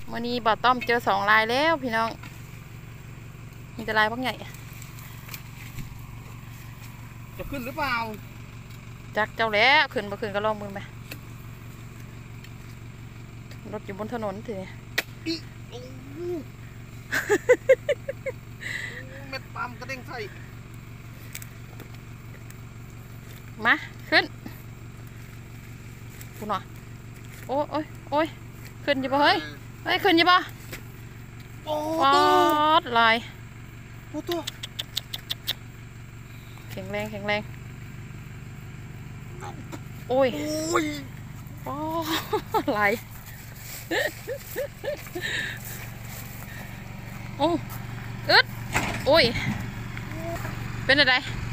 วันนี้บ่าวต้อมเจอ2 ลายแล้วพี่น้องมีแต่ลายพวกใหญ่จะขึ้นหรือเปล่าจักเจ้าแล้วขึ้นบ่ขึ้นก็ลองมือไปรถอยู่บนถนนทีนี้เม็ดปามกระเด้งใส่มาขึ้นคุณหน่อยโอ้ยโอ้ยขึ้นอยู่ป่ะเฮ้ยขึ้นอยู่ป่ะโอ้ปอดลายโอ้ตัวแข็งแรงโอ้ยปอดลายโอ้อึดโอ้ยเป็นอะไร